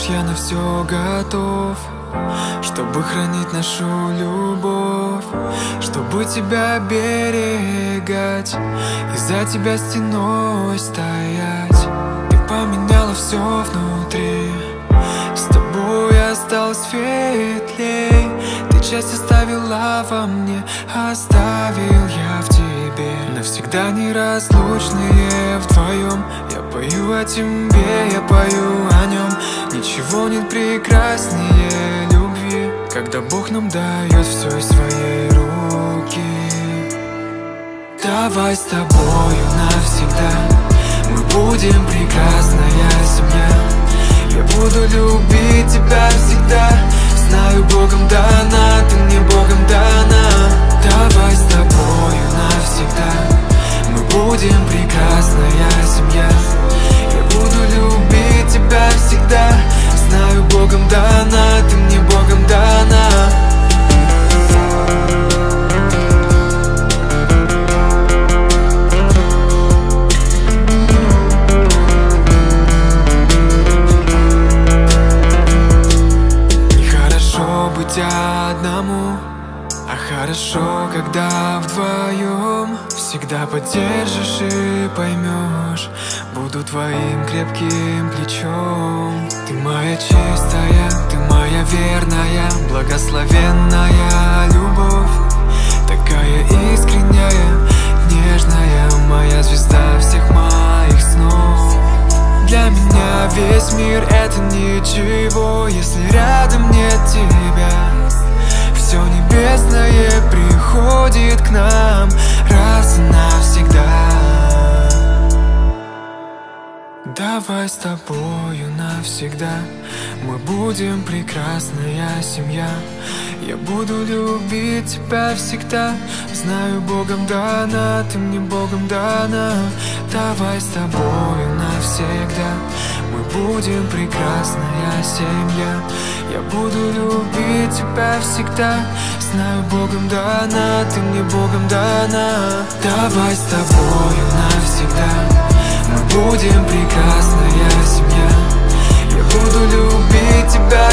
знаешь, я на все готов, чтобы хранить нашу любовь, чтобы тебя оберегать и за тебя стеной стоять. Ты поменяла все внутри, с тобой осталось светлей. Ты часть оставила во мне, оставил я в тебе. Навсегда неразлучные вдвоем. Я пою о тебе, я пою о нем. Ничего нет прекраснее любви, когда Бог нам дает все из своей руки. Давай с тобою навсегда, мы будем прекрасная семья. Я буду любить тебя всегда, знаю, Богом дана, ты мне Богом дана. Давай с тобою навсегда, мы будем прекрасная семья. Я буду любить тебя всегда, знаю, Богом дана, ты мне Богом дана. Одному, а хорошо, когда вдвоем. Всегда поддержишь и поймешь, буду твоим крепким плечом. Ты моя чистая, ты моя верная, благословенная любовь. Такая искренняя, нежная, моя звезда всех моих снов. Для меня весь мир это ничего, если рядом нет тебя. Все небесное приходит к нам раз и навсегда. Давай с тобою навсегда, мы будем прекрасная семья. Я буду любить тебя всегда, знаю, Богом дана, ты мне Богом дана. Давай с тобою навсегда, мы будем прекрасная семья. Я буду любить тебя всегда, знаю, Богом дана, ты мне Богом дана. Давай с тобою навсегда, мы будем прекрасная семья. Я буду любить тебя